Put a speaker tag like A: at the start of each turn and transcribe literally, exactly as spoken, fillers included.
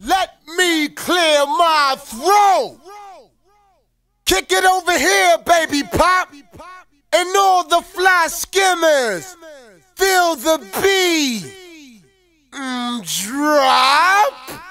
A: Let me clear my throat. Kick it over here, baby pop. And all the fly skimmers. Feel the beat. Mm, drop.